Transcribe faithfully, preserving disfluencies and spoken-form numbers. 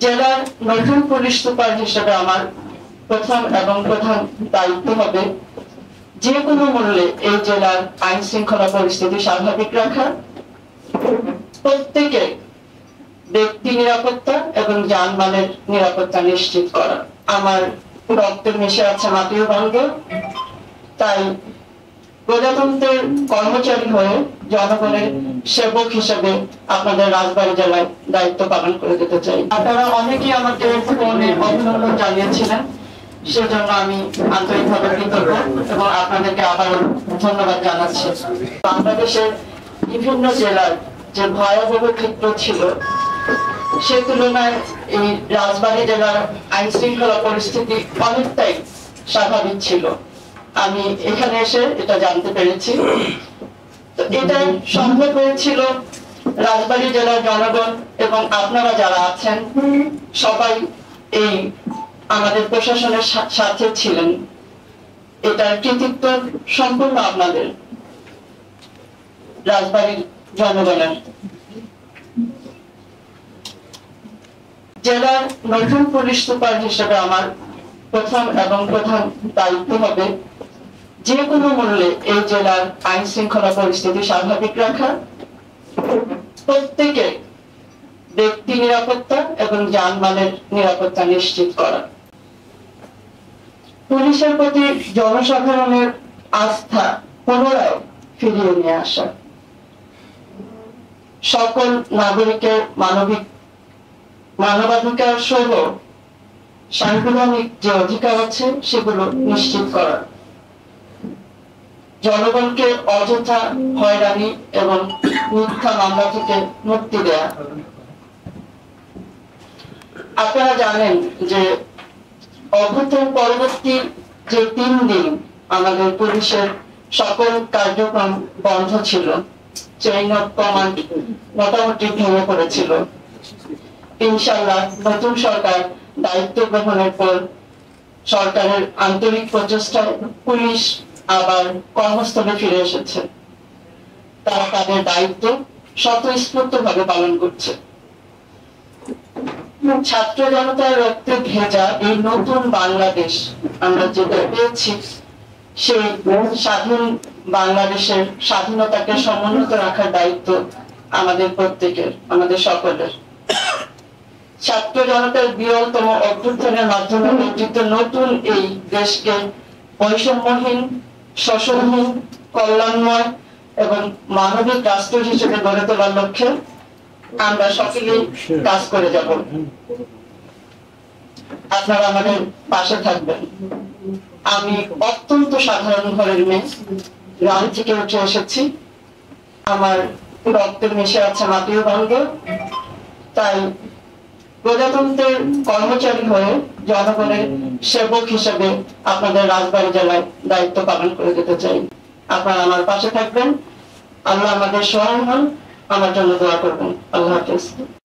জেলার নতুন police super হিসেবে আমার প্রথম এবং প্রধান দায়িত্ব হবে যে কোনো মূল্যে এই জেলার আইন শৃঙ্খলা পরিস্থিতি স্বাভাবিক রাখা, প্রত্যেকে ব্যক্তি নিরাপত্তা এবং যানবাহনের নিরাপত্তা নিশ্চিত করা। আমার রক্তে মিশে আছে মাটির গন্ধ, তাই প্রজাতন্ত্রের কর্মচারী হয়ে জনগণের সেবক হিসেবে আপনাদের রাজবাড়ী জেলায় দায়িত্ব পালন করে যেতে চাই। আপনারা অনেকেই আমাকে ফোনে অভিনন্দন জানিয়েছিলেন, সেজন্য আমি আন্তরিকভাবে কৃতজ্ঞ এবং আপনাদেরকে আবার ধন্যবাদ জানাচ্ছি। বাংলাদেশের বিভিন্ন জেলার যে ভয়াবহ চিত্র ছিল, সে তুলনায় এই রাজবাড়ী জেলার আইন শৃঙ্খলা পরিস্থিতি অনেকটাই স্বাভাবিক ছিল। আমি এখানে এসে এটা জানতে পেরেছি। তো এটা সম্ভব হয়েছিল রাজবাড়ী জেলার জনগণ এবং আপনারা যারা আছেন সবাই এই আমাদের প্রশাসনের সাথে ছিলেন। এটার কৃতিত্ব সম্পূর্ণ আপনাদের, রাজবাড়ীর জনগণের। জেলার নতুন পুলিশ সুপার হিসেবে আমার প্রথম এবং প্রধান দায়িত্ব হবে যে কোনো মূল্যে এই জেলার আইন শৃঙ্খলা পরিস্থিতি স্বাভাবিক রাখা, প্রত্যেকে ব্যক্তি নিরাপত্তা এবং যানবাহনের নিরাপত্তা নিশ্চিত করা, পুলিশের প্রতি জনসাধারণের আস্থা পুনরায় ফিরিয়ে নিয়ে আসা, সকল নাগরিকের মানবিক মানবাধিকার সহ সাংবিধানিক যে অধিকার আছে সেগুলো নিশ্চিত করা, জনগণকে অযথা হয়রানি এবং মিথ্যা মামলা থেকে মুক্তি দেয়া। আপনারা জানেন যে অভ্যুত্থান পরবর্তী যে তিন দিন আমাদের পুলিশের সকল কার্যক্রম বন্ধ ছিল, চেইন অফ কমান্ড মোটামুটি ভেঙে পড়েছিল। ইনশাআল্লাহ নতুন সরকার দায়িত্ব গ্রহণের পর সরকারের আন্তরিক প্রচেষ্টায় পুলিশ আবার কর্মস্থলে ফিরে এসেছে। তারা তাদের দায়িত্ব স্বতঃস্ফূর্ত ভাবে পালন করছে। ছাত্র জনতার রক্তে ভেজা এই নতুন বাংলাদেশ আমরা যেটা পেয়েছি, সেই স্বাধীন বাংলাদেশের স্বাধীনতাকে সমুন্নত রাখার দায়িত্ব আমাদের প্রত্যেকের, আমাদের সকলের। ছাত্র জনতার বিরলতম অভ্যুত্থানের মাধ্যমে অর্জিত নতুন এই দেশকে বৈষম্যহীন, শোষণহীন, কল্যাণময় এবং মানবিক রাষ্ট্র হিসেবে গড়ে তোলার লক্ষ্যে আমরা সকলেই কাজ করে যাব। আপনারা আমাদের পাশে থাকবেন। আমি অত্যন্ত সাধারণ ঘরের মেয়ে, গ্রাম থেকে উঠে এসেছি। আমার রক্তে মিশে আছে মাটির গন্ধ, তাই প্রজাতন্ত্রের কর্মচারী হয়ে জনগণের সেবক হিসেবে আপনাদের রাজবাড়ী জেলায় দায়িত্ব পালন করে যেতে চাই। আপনারা আমার পাশে থাকবেন। আল্লাহ আমাদের সহায় হন। আমার জন্য দোয়া করবেন। আল্লাহ হাফেজ।